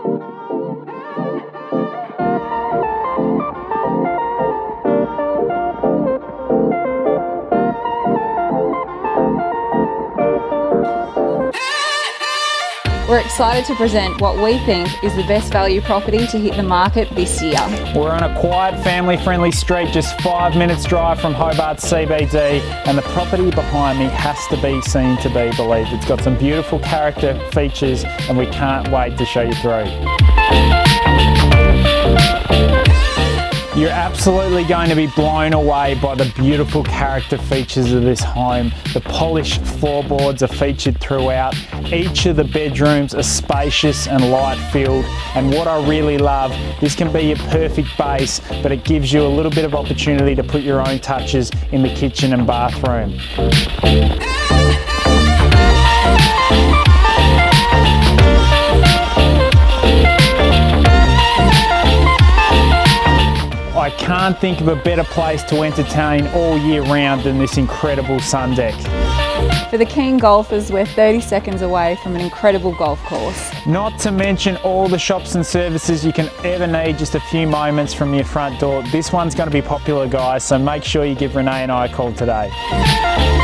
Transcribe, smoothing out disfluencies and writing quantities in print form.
We're excited to present what we think is the best value property to hit the market this year. We're on a quiet, family-friendly street just 5 minutes drive from Hobart CBD, and the property behind me has to be seen to be believed. It's got some beautiful character features and we can't wait to show you through. You're absolutely going to be blown away by the beautiful character features of this home. The polished floorboards are featured throughout. Each of the bedrooms are spacious and light-filled, and what I really love, this can be your perfect base, but it gives you a little bit of opportunity to put your own touches in the kitchen and bathroom. I can't think of a better place to entertain all year round than this incredible sun deck. For the keen golfers, we're 30 seconds away from an incredible golf course. Not to mention all the shops and services you can ever need just a few moments from your front door. This one's going to be popular, guys, so make sure you give Renee and I a call today.